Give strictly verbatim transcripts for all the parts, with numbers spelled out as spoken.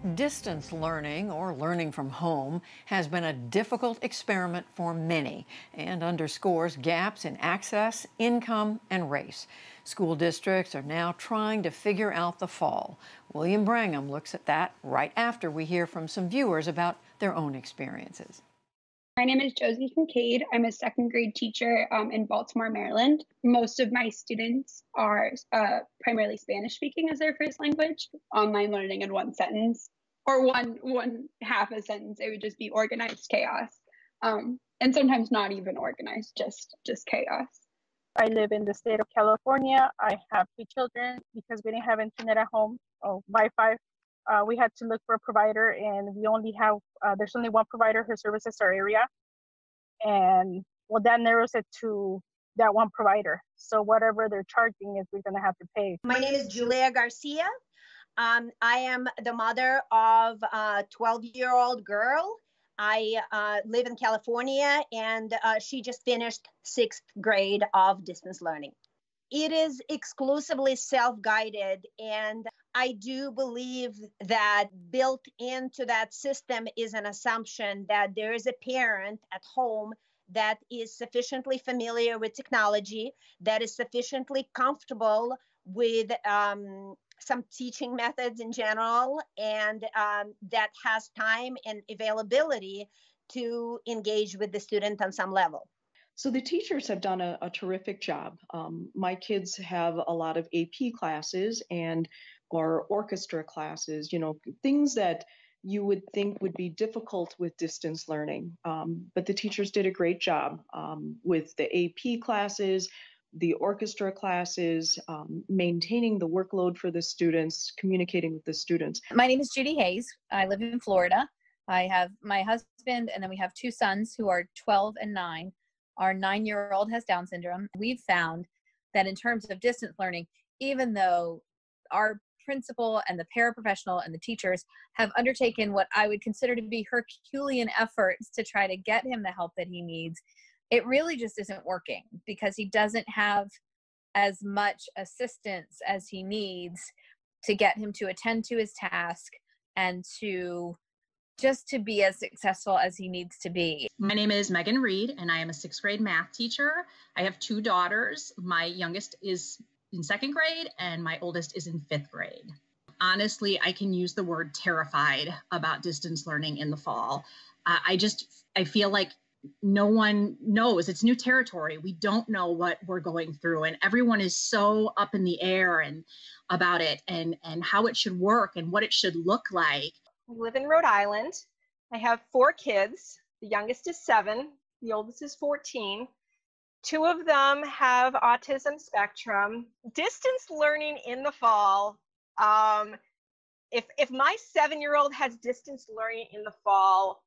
Distance learning, or learning from home, has been a difficult experiment for many and underscores gaps in access, income, and race. School districts are now trying to figure out the fall. William Brangham looks at that right after we hear from some viewers about their own experiences. My name is Josie Kincaid. I'm a second grade teacher um, in Baltimore, Maryland. Most of my students are uh, primarily Spanish speaking as their first language. Online learning in one sentence, or one one half a sentence, it would just be organized chaos. Um, and sometimes not even organized, just just chaos. I live in the state of California. I have two children. Because we didn't have internet at home or Wi-Fi, Uh, we had to look for a provider, and we only have, uh, there's only one provider who services our area. And well, that narrows it to that one provider. So whatever they're charging is we're gonna have to pay. My name is Julia Garcia. Um, I am the mother of a twelve-year-old girl. I uh, live in California, and uh, she just finished sixth grade of distance learning. It is exclusively self-guided, and I do believe that built into that system is an assumption that there is a parent at home that is sufficiently familiar with technology, that is sufficiently comfortable with um, some teaching methods in general, and um, that has time and availability to engage with the student on some level. So the teachers have done a, a terrific job. Um, my kids have a lot of A P classes and or orchestra classes, you know, things that you would think would be difficult with distance learning. Um, but the teachers did a great job um, with the A P classes, the orchestra classes, um, maintaining the workload for the students, communicating with the students. My name is Judy Hayes. I live in Florida. I have my husband, and then we have two sons who are twelve and nine. Our nine-year-old has Down syndrome. We've found that in terms of distance learning, even though our principal and the paraprofessional and the teachers have undertaken what I would consider to be Herculean efforts to try to get him the help that he needs, it really just isn't working because he doesn't have as much assistance as he needs to get him to attend to his task and to just to be as successful as he needs to be. My name is Megan Reed, and I am a sixth grade math teacher. I have two daughters. My youngest is in second grade, and my oldest is in fifth grade. Honestly, I can use the word terrified about distance learning in the fall. Uh, I just, I feel like no one knows. It's new territory. We don't know what we're going through, and everyone is so up in the air and about it and, and how it should work and what it should look like. I live in Rhode Island. I have four kids. The youngest is seven. The oldest is fourteen. Two of them have autism spectrum. Distance learning in the fall. Um, if, if my seven-year-old has distance learning in the fall,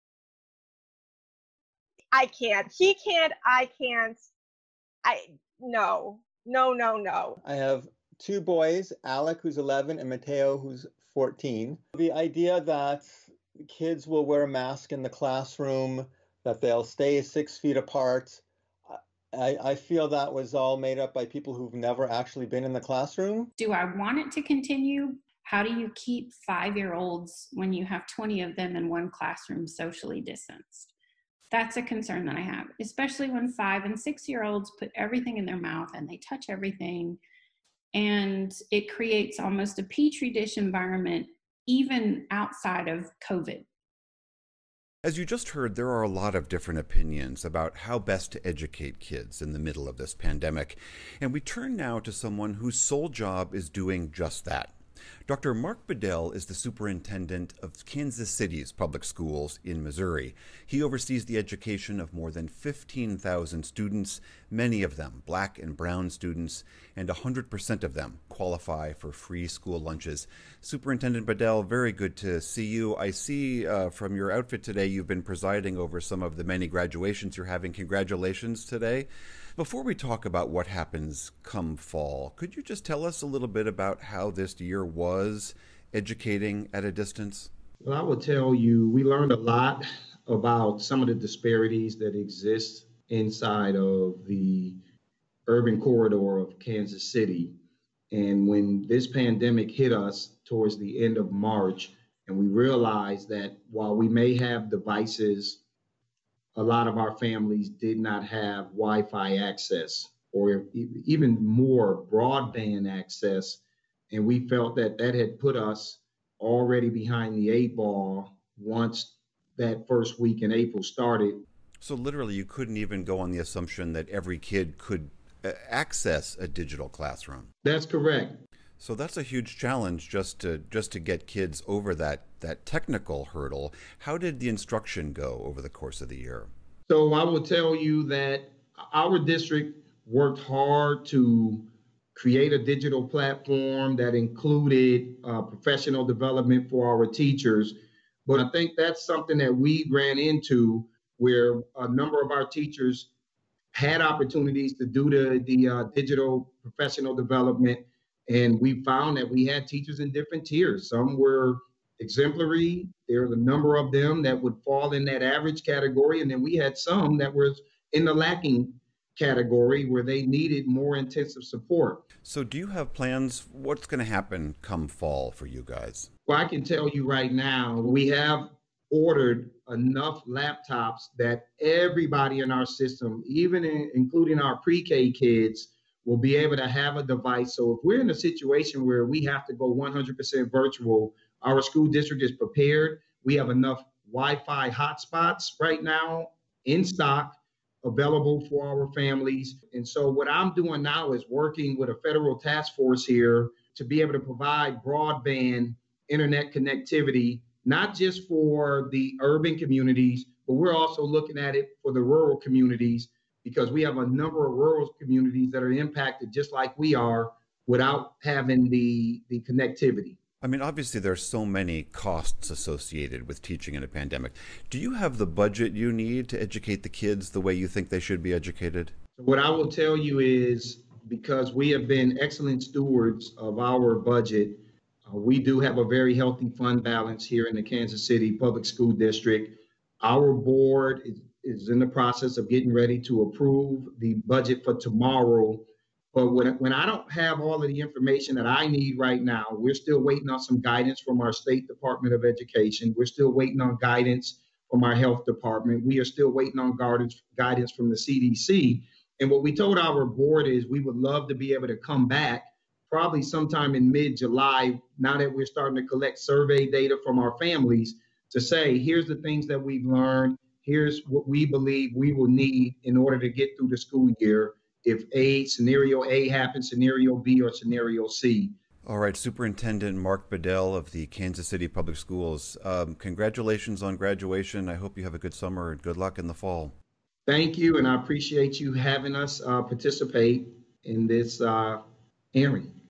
I can't. He can't. I can't. I no. No, no, no. I have two boys, Alec, who's eleven, and Mateo, who's fourteen. The idea that kids will wear a mask in the classroom, that they'll stay six feet apart, I, I feel that was all made up by people who've never actually been in the classroom. Do I want it to continue? How do you keep five-year-olds when you have twenty of them in one classroom socially distanced? That's a concern that I have, especially when five and six-year-olds put everything in their mouth and they touch everything. And it creates almost a petri dish environment, even outside of COVID. As you just heard, there are a lot of different opinions about how best to educate kids in the middle of this pandemic. And we turn now to someone whose sole job is doing just that. Doctor Mark Bedell is the superintendent of Kansas City's public schools in Missouri. He oversees the education of more than fifteen thousand students, many of them black and brown students, and one hundred percent of them qualify for free school lunches. Superintendent Bedell, very good to see you. I see uh, from your outfit today you've been presiding over some of the many graduations you're having. Congratulations today. Before we talk about what happens come fall, could you just tell us a little bit about how this year was educating at a distance? Well, I will tell you, we learned a lot about some of the disparities that exist inside of the urban corridor of Kansas City. And when this pandemic hit us towards the end of March, And we realized that while we may have devices, a lot of our families did not have Wi-Fi access or even more broadband access. And we felt that that had put us already behind the eight ball once that first week in April started. So literally you couldn't even go on the assumption that every kid could uh, access a digital classroom. That's correct. So that's a huge challenge just to just to get kids over that that technical hurdle. How did the instruction go over the course of the year? So I will tell you that our district worked hard to create a digital platform that included uh, professional development for our teachers. But I think that's something that we ran into where a number of our teachers had opportunities to do the, the uh, digital professional development. And we found that we had teachers in different tiers. Some were exemplary. There's a number of them that would fall in that average category. And then we had some that was in the lacking category where they needed more intensive support. So do you have plans? What's going to happen come fall for you guys? Well, I can tell you right now, we have ordered enough laptops that everybody in our system, even in, including our pre-K kids, will be able to have a device. So if we're in a situation where we have to go one hundred percent virtual, our school district is prepared. We have enough Wi-Fi hotspots right now in stock available for our families. And so what I'm doing now is working with a federal task force here to be able to provide broadband internet connectivity, not just for the urban communities, but we're also looking at it for the rural communities, because we have a number of rural communities that are impacted just like we are without having the, the connectivity. I mean, obviously there's so many costs associated with teaching in a pandemic. Do you have the budget you need to educate the kids the way you think they should be educated? What I will tell you is, because we have been excellent stewards of our budget, uh, we do have a very healthy fund balance here in the Kansas City Public School District. Our board is, is in the process of getting ready to approve the budget for tomorrow. But when, when I don't have all of the information that I need right now, we're still waiting on some guidance from our State Department of Education. We're still waiting on guidance from our health department. We are still waiting on guidance, guidance from the C D C. And what we told our board is we would love to be able to come back probably sometime in mid-July, now that we're starting to collect survey data from our families, to say, here's the things that we've learned. Here's what we believe we will need in order to get through the school year if A, scenario A happens, scenario B, or scenario C. All right, Superintendent Mark Bedell of the Kansas City Public Schools, um, congratulations on graduation. I hope you have a good summer and good luck in the fall. Thank you, and I appreciate you having us uh, participate in this uh, hearing.